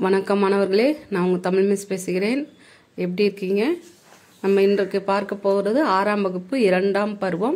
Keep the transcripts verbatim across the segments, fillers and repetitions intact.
வணக்கம் மாணவர்களே, நான் உங்கள் தமிழ் மிஸ் பேசுகிறேன். எப்படி இருக்கீங்க? நம்ம இன்றைக்கு பார்க்க போகிறது ஆறாம் வகுப்பு இரண்டாம் பருவம்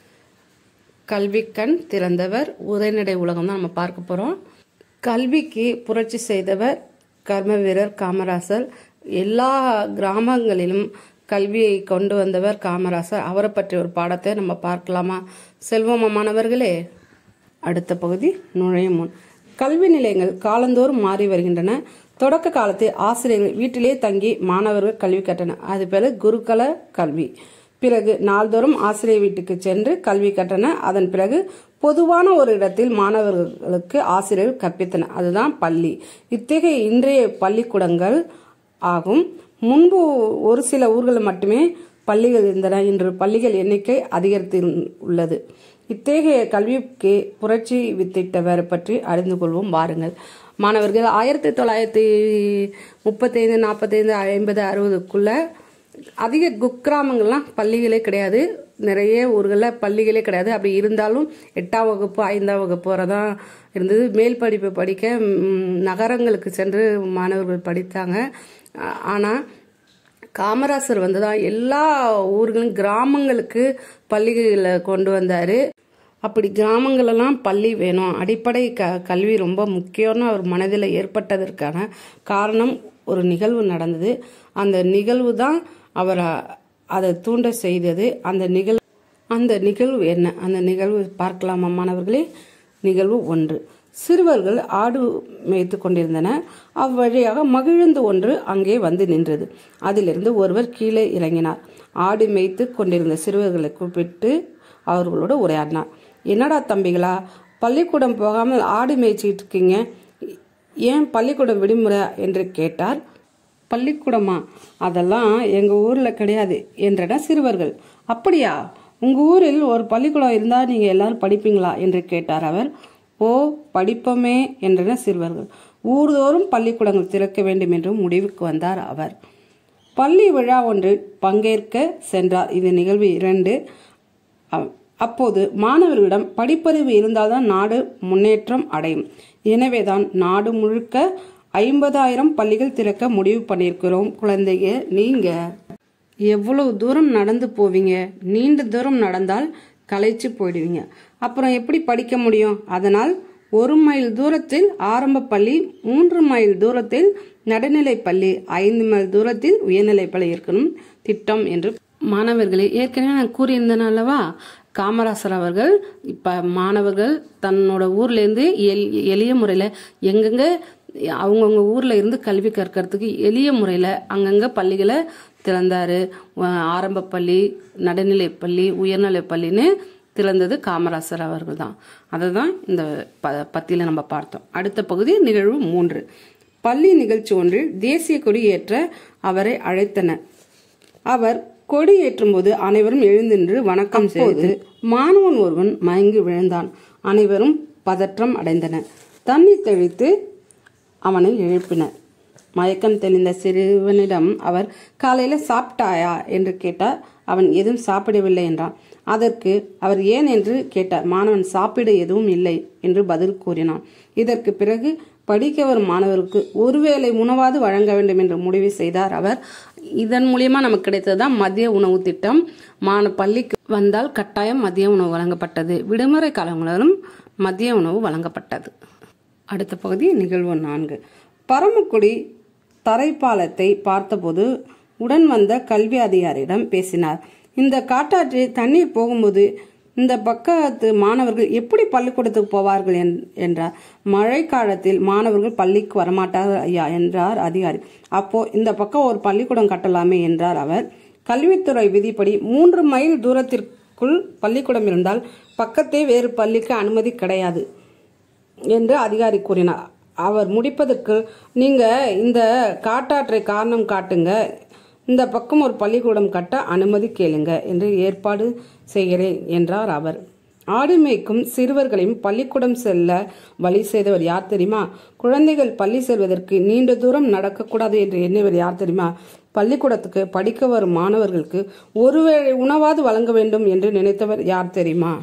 கல்விக்கண் திறந்தவர் உரைநடை உலகம் தான் நம்ம பார்க்க போகிறோம். கல்விக்கு புரட்சி செய்தவர் கர்ம வீரர் காமராசர். எல்லா கிராமங்களிலும் கல்வியை கொண்டு வந்தவர் காமராசர். அவரை பற்றி ஒரு பாடத்தை நம்ம பார்க்கலாமா? செல்வமா மாணவர்களே? அடுத்த பகுதி நுழையும் முன். கல்வி நிலையங்கள் காலந்தோறும் மாறி வருகின்றன. தொடக்க காலத்தில் ஆசிரியர்கள் வீட்டிலே தங்கி மாணவர்கள் கல்வி கற்றனர். அது பேரு குருகுல கல்வி. பிறகு நாள்தோறும் ஆசிரியர் வீட்டுக்கு சென்று கல்வி கற்றனர். அதன் பிறகு பொதுவான ஒரு இடத்தில் மாணவர்களுக்கு ஆசிரியர்கள் கற்பித்தனர். அதுதான் பள்ளி. இத்தகைய இன்றைய பள்ளிக்கூடங்கள் ஆகும். முன்பு ஒரு சில ஊர்களில் மட்டுமே பள்ளிகள் இருந்தன. இன்று பள்ளிகள் எண்ணிக்கை அதிகரித்து உள்ளது. இத்தகைய கல்விக்கு புரட்சி வித்திட்டவர் பற்றி அறிந்து கொள்வோம் வாருங்கள். மாணவர்கள், ஆயிரத்தி தொள்ளாயிரத்தி முப்பத்தி ஐந்து நாற்பத்தி ஐந்து ஐம்பது அறுபதுக்குள்ள அதிக குக்கிராமங்கள்லாம் பள்ளிகளே கிடையாது. நிறைய ஊர்களில் பள்ளிகளே கிடையாது. அப்படி இருந்தாலும் எட்டாம் வகுப்பு ஐந்தாம் வகுப்பு வரதான் இருந்தது. மேல் படிப்பு படிக்க நகரங்களுக்கு சென்று மாணவர்கள் படித்தாங்க. ஆனால் காமராசர் வந்துதான் எல்லா ஊர்களும் கிராமங்களுக்கு பள்ளிகளை கொண்டு வந்தாரு. அப்படி கிராமங்களெல்லாம் பள்ளி வேணும், அடிப்படை க கல்வி ரொம்ப முக்கியம்னு அவர் மனதில் ஏற்பட்டதற்கான காரணம் ஒரு நிகழ்வு நடந்தது. அந்த நிகழ்வு தான் அவர் அதை தூண்ட செய்தது. அந்த நிகழ்வு அந்த நிகழ்வு என்ன? அந்த நிகழ்வு பார்க்கலாமா மாணவர்களே? நிகழ்வு ஒன்று. சிறுவர்கள் ஆடு மேய்த்து கொண்டிருந்தனர். அவ்வழியாக மகிழ்ந்து ஒன்று அங்கே வந்து நின்றது. அதிலிருந்து ஒருவர் கீழே இறங்கினார். ஆடு மேய்த்து கொண்டிருந்த சிறுவர்களை கூப்பிட்டு அவர்களோடு உரையாடினார். என்னடா தம்பிகளா, பள்ளிக்கூடம் போகாமல் ஆடு மேய்ச்சிட்டு இருக்கீங்க, ஏன் பள்ளிக்கூடம் விடுமுறை என்று கேட்டார். பள்ளிக்கூடமா? அதெல்லாம் எங்க ஊர்ல கிடையாது என்றன சிறுவர்கள். அப்படியா? உங்க ஊரில் ஒரு பள்ளிக்கூடம் இருந்தா நீங்க எல்லாரும் படிப்பீங்களா என்று கேட்டார் அவர். ஓ, படிப்போமே என்றன சிறுவர்கள். ஊர்தோறும் பள்ளிக்கூடங்கள் திறக்க வேண்டும் என்று முடிவுக்கு வந்தார் அவர். பள்ளி விழா ஒன்றில் பங்கேற்க சென்றார். இது நிகழ்வு இரண்டு. அப்போது மாணவர்களிடம் படிப்பறிவு இருந்தால்தான் நாடு முன்னேற்றம் அடையும். எனவேதான் நாடு முழுக்க ஐம்பதாயிரம் பள்ளிகள் திறக்க முடிவு பண்ணியிருக்கிறோம். குழந்தைங்க, நீங்க எவ்வளவு தூரம் நடந்து போவீங்க? நீண்ட தூரம் நடந்தால் களைச்சு போயிடுவீங்க. அப்புறம் எப்படி படிக்க முடியும்? அதனால் ஒரு மைல் தூரத்தில் ஆரம்ப பள்ளி, மூன்று மைல் தூரத்தில் நடுநிலை பள்ளி, ஐந்து மைல் தூரத்தில் உயர்நிலை பள்ளி இருக்கணும் திட்டம் என்று மாணவர்களே, ஏற்கனவே நான் கூறியிருந்தேன் அல்லவா, காமராசர் அவர்கள் இப்ப மாணவர்கள் தன்னோட ஊர்ல இருந்து எளிய முறையில எங்கெங்க அவங்கவுங்க ஊர்ல இருந்து கல்வி கற்கிறதுக்கு எளிய முறையில அங்கங்க பள்ளிகளை திறந்தாரு. ஆரம்ப பள்ளி, நடுநிலை பள்ளி, உயர்நிலை பள்ளின்னு திறந்தது காமராசர் அவர்கள் தான். அதை தான் இந்த ப பத்தியில நம்ம பார்த்தோம். அடுத்த பகுதி நிகழ்வு மூன்று. பள்ளி நிகழ்ச்சி ஒன்றில் தேசிய கொடி ஏற்ற அவரை அழைத்தனர். அவர் கொடி ஏற்றும் போது அனைவரும் எழுந்தின்று வணக்கம் செய்து மாணவன் ஒருவன் மயங்கி விழுந்தான். அனைவரும் பதற்றம் அடைந்தனர். தண்ணீர் தெளித்து அவனை எழுப்பினர். மயக்கம் தெளிந்த சிறுவனிடம் அவர் காலையில சாப்பிட்டாயா என்று கேட்டார். அவன் எதுவும் சாப்பிடவில்லை என்றான். அதற்கு அவர் ஏன் என்று கேட்டார். மாணவன் சாப்பிட எதுவும் இல்லை என்று பதில் கூறினான். இதற்கு பிறகு படிக்க வரும் மாணவருக்கு ஒருவேளை உணவாது வழங்க வேண்டும் என்று முடிவு செய்தார் அவர். இதன் மூலியமா நமக்கு கிடைத்ததுதான் மதிய உணவு திட்டம். மாண பள்ளிக்கு வந்தால் கட்டாயம் மதிய உணவு வழங்கப்பட்டது. விடுமுறை காலங்களிலும் மதிய உணவு வழங்கப்பட்டது. அடுத்த பகுதி நிகழ்வு நான்கு. பரமக்குடி தரைப்பாலத்தை பார்த்தபோது உடன் வந்த கல்வி அதிகாரியிடம் பேசினார். இந்த காட்டாற்றில் தண்ணீர் போகும்போது இந்த பக்கத்து மாணவர்கள் எப்படி பள்ளிக்கூடத்துக்கு போவார்கள் என்றார். மழை காலத்தில் மாணவர்கள் பள்ளிக்கு வரமாட்டார்கள் ஐயா என்றார் அதிகாரி. அப்போ இந்த பக்கம் ஒரு பள்ளிக்கூடம் கட்டலாமே என்றார் அவர். கல்வித்துறை விதிப்படி மூன்று மைல் தூரத்திற்குள் பள்ளிக்கூடம் இருந்தால் பக்கத்தே வேறு பள்ளிக்கு அனுமதி கிடையாது என்று அதிகாரி கூறினார். அவர் முடிப்பதற்கு, நீங்க இந்த காட்டாற்றை காரணம் காட்டுங்க, இந்த பக்கம் ஒரு பள்ளிக்கூடம் கட்ட அனுமதி கேளுங்க என்று ஏற்பாடு செய்கிறேன் என்றார் அவர். ஆடு மேய்க்கும் சிறுவர்களையும் பள்ளிக்கூடம் செல்ல வழி செய்தவர் யார் தெரியுமா? குழந்தைகள் பள்ளி செல்வதற்கு நீண்ட தூரம் நடக்கக்கூடாது என்று எண்ணியவர் யார் தெரியுமா? பள்ளிக்கூடத்துக்கு படிக்க வரும் மாணவர்களுக்கு ஒருவேளை உணவாது வழங்க வேண்டும் என்று நினைத்தவர் யார் தெரியுமா?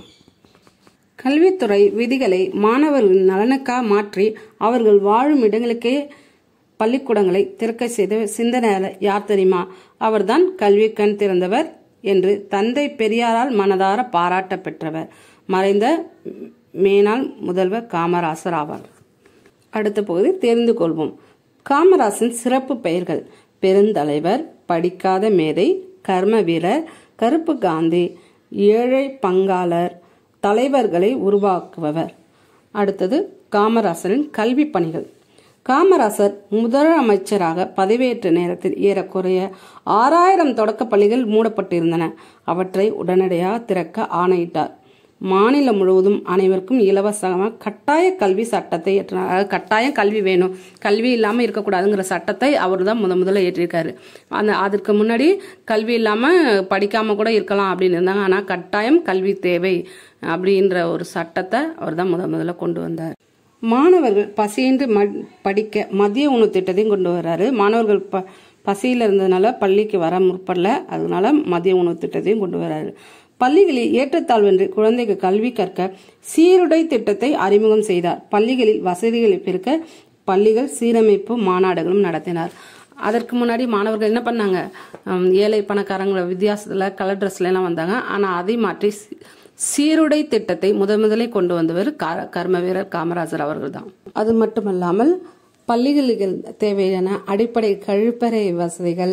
கல்வித்துறை விதிகளை மாணவர்கள் நலனுக்காக மாற்றி அவர்கள் வாழும் இடங்களுக்கே பள்ளிக்கூடங்களை திறக்க செய்த சிந்தனையாளர் யார் தெரியுமா? அவர்தான் கல்வி கண் திறந்தவர் என்று தந்தை பெரியாரால் மனதார பாராட்ட பெற்றவர் மறைந்த மேனாள் முதல்வர் காமராசர் ஆவார். அடுத்த பகுதி தெரிந்து கொள்வோம். காமராசன் சிறப்பு பெயர்கள்: பெருந்தலைவர், படிக்காத மேதை, கர்ம வீரர், கருப்பு காந்தி, ஏழை பங்காளர், தலைவர்களை உருவாக்குபவர். அடுத்தது காமராசரின் கல்வி பணிகள். காமராசர் முதலமைச்சராக பதவியேற்ற நேரத்தில் ஏறக்குறைய ஆறாயிரம் தொடக்க பள்ளிகள் மூடப்பட்டிருந்தன. அவற்றை உடனடியாக திறக்க ஆணையிட்டார். மாநிலம் முழுவதும் அனைவருக்கும் இலவசமாக கட்டாய கல்வி சட்டத்தை ஏற்றினார். அதாவது கட்டாயம் கல்வி வேணும், கல்வி இல்லாமல் இருக்கக்கூடாதுங்கிற சட்டத்தை அவர் தான் முத முதல்ல ஏற்றிருக்காரு. அந்த அதற்கு முன்னாடி கல்வி இல்லாமல் படிக்காமல் கூட இருக்கலாம் அப்படின்னு இருந்தாங்க. ஆனால் கட்டாயம் கல்வி தேவை அப்படின்ற ஒரு சட்டத்தை அவர் தான் முத முதல்ல கொண்டு வந்தார். மாணவர்கள் பசியின்றி படிக்க மதிய உணவு திட்டத்தையும் கொண்டு வர்றாரு. மாணவர்கள் ப பசியில் இருந்ததுனால பள்ளிக்கு வர முற்படல, அதனால மதிய உணவு திட்டத்தையும் கொண்டு வர்றாரு. பள்ளிகளில் ஏற்றத்தாழ்வின்றி குழந்தைக்கு கல்வி கற்க சீருடை திட்டத்தை அறிமுகம் செய்தார். பள்ளிகளில் வசதிகளை பெருக்க பள்ளிகள் சீரமைப்பு மாநாடுகளும் நடத்தினார். அதற்கு முன்னாடி மாணவர்கள் என்ன பண்ணாங்க? ஏழை பணக்காரங்கள வித்தியாசத்துல கலர் ட்ரெஸ்ல எல்லாம் வந்தாங்க. ஆனா அதை மாற்றி சீருடை திட்டத்தை முதன் முதலே கொண்டு வந்தவர் கர்ம வீரர் காமராஜர் அவர்கள் தான். அது மட்டுமல்லாமல் பள்ளிகளுக்கு தேவையான அடிப்படை கழிப்பறை வசதிகள்,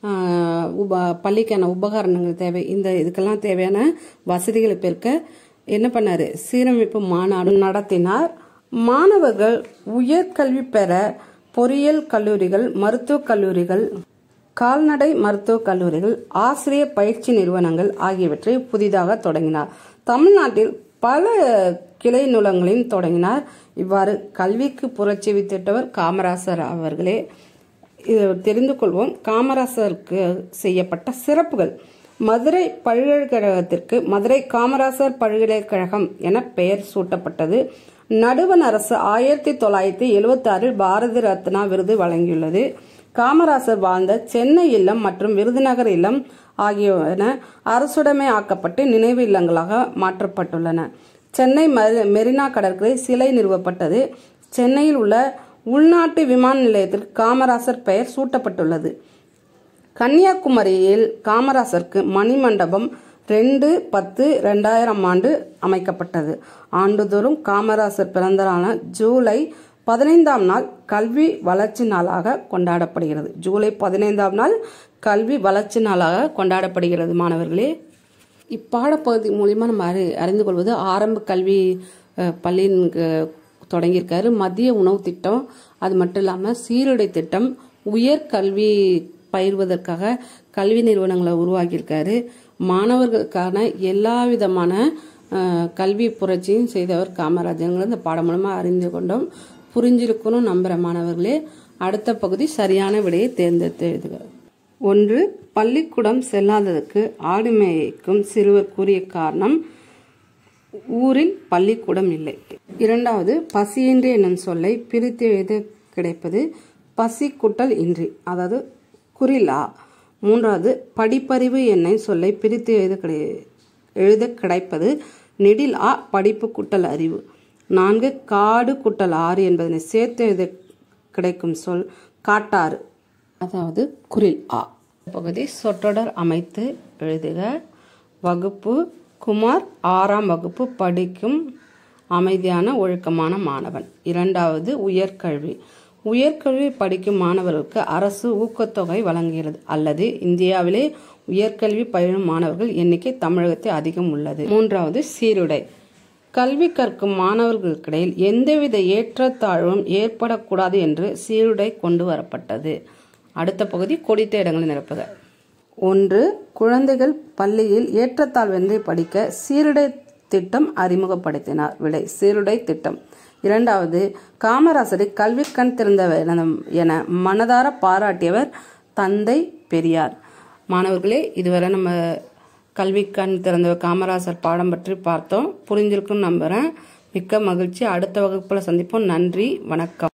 உப பள்ளிக்கான உபகரணங்கள் தேவை, இந்த இதுக்கெல்லாம் தேவையான வசதிகளை பெருக்க என்ன பண்ணாரு? சீரமைப்பு மாநாடு நடத்தினார். மாணவர்கள் உயர்கல்வி பெற பொறியியல் கல்லூரிகள், மருத்துவக் கல்லூரிகள், கால்நடை மருத்துவக் கல்லூரிகள், ஆசிரியர் பயிற்சி நிறுவனங்கள் ஆகியவற்றை புதிதாக தொடங்கினார். தமிழ்நாட்டில் பல கிளை நூலகங்களையும் தொடங்கினார். இவ்வாறு கல்விக்கு புரட்சி வித்திட்டவர் காமராசர் அவர்களே. தெரிந்து கொள்வோம். காமராசருக்கு செய்யப்பட்ட சிறப்புகள். மதுரை பல்கலைக்கழகத்திற்கு மதுரை காமராசர் பல்கலைக்கழகம் என பெயர் சூட்டப்பட்டது. நடுவண் அரசு ஆயிரத்தி தொள்ளாயிரத்தி எழுபத்தி ஆறில் பாரத ரத்னா விருது வழங்கியுள்ளது. காமராசர் வாழ்ந்த சென்னை இல்லம் மற்றும் விருதுநகர் இல்லம் ஆகியன அரசுடைமை ஆக்கப்பட்டு நினைவு இல்லங்களாக மாற்றப்பட்டுள்ளன. சென்னை மெரினா கடற்கரை சிலை நிறுவப்பட்டது. சென்னையில் உள்ள உள்நாட்டு விமான நிலையத்திற்கு காமராசர் பெயர் சூட்டப்பட்டுள்ளது. கன்னியாகுமரியில் காமராசருக்கு மணிமண்டபம் ரெண்டு பத்து ரெண்டாயிரம் ஆண்டு அமைக்கப்பட்டது. ஆண்டுதோறும் காமராசர் பிறந்த நாளான ஜூலை பதினைந்தாம் நாள் கல்வி வளர்ச்சி நாளாக கொண்டாடப்படுகிறது. ஜூலை பதினைந்தாம் நாள் கல்வி வளர்ச்சி நாளாக கொண்டாடப்படுகிறது. மாணவர்களே, இப்பாடப்பகுதி மூலியமா நம்ம அறி அறிந்து கொள்வது ஆரம்ப கல்வி பள்ளியின் தொடங்கியிருக்காரு. மதிய உணவு திட்டம், அது மட்டும் இல்லாமல் சீருடை திட்டம், உயர்கல்வி பயிர்வதற்காக கல்வி நிறுவனங்களை உருவாக்கியிருக்காரு. மாணவர்களுக்கான எல்லா விதமான கல்வி புரட்சியும் செய்தவர் காமராஜர். இந்த பாடம் மூலமா அறிந்து கொண்டோம். புரிஞ்சிருக்கணும் நம்புற மாணவர்களே. அடுத்த பகுதி சரியான விடையை தேர்ந்தெடுத்து எழுதுக. ஒன்று, பள்ளிக்கூடம் செல்லாததற்கு ஆடு மேய்க்கும் சிறுவர் கூறிய காரணம் ஊரில் பள்ளிக்கூடம் இல்லை. இரண்டாவது, பசியின்றி என்னும் சொல்லை பிரித்து எழுத கிடைப்பது பசி குட்டல் இன்றி, அதாவது குறிலா. மூன்றாவது, படிப்பறிவு என்னும் சொல்லை பிரித்து எழுத கிடை எழுத கிடைப்பது நெடில் ஆ படிப்பு குட்டல் அறிவு. நான்கு, காடு குட்டல் ஆறு என்பதனை சேர்த்து எழுத கிடைக்கும் சொல் காட்டாறு, அதாவது குரில் ஆ. பகுதி சொற்றொடர் அமைத்து எழுதுக. வகுப்பு குமார் ஆறாம் வகுப்பு படிக்கும் அமைதியான ஒழுக்கமான மாணவன். இரண்டாவது, உயர்கல்வி. உயர்கல்வி படிக்கும் மாணவர்களுக்கு அரசு ஊக்கத்தொகை வழங்குகிறது, அல்லது இந்தியாவிலே உயர்கல்வி பயிலும் மாணவர்கள் எண்ணிக்கை தமிழகத்தில் அதிகம் உள்ளது. மூன்றாவது, சீருடை. கல்வி கற்கும் மாணவர்களுக்கிடையில் எந்தவித ஏற்றத்தாழ்வும் ஏற்படக்கூடாது என்று சீருடை கொண்டு வரப்பட்டது. அடுத்த பகுதி கொடித்த இடங்களை நிரப்புக. ஒன்று, குழந்தைகள் பள்ளியில் ஏற்றத்தாழ்வின்றி படிக்க சீருடை திட்டம் அறிமுகப்படுத்தினார். விடை சீருடை திட்டம். இரண்டாவது, காமராசரை கல்வி கண் திறந்தவர் என மனதார பாராட்டியவர் தந்தை பெரியார். மாணவர்களே, இதுவரை நம்ம கல்வி கண் திறந்தவர் காமராசர் பாடம் பற்றி பார்த்தோம். புரிஞ்சிருக்குன்னு நம்புறேன். மிக்க மகிழ்ச்சி. அடுத்த வகுப்புல சந்திப்போம். நன்றி, வணக்கம்.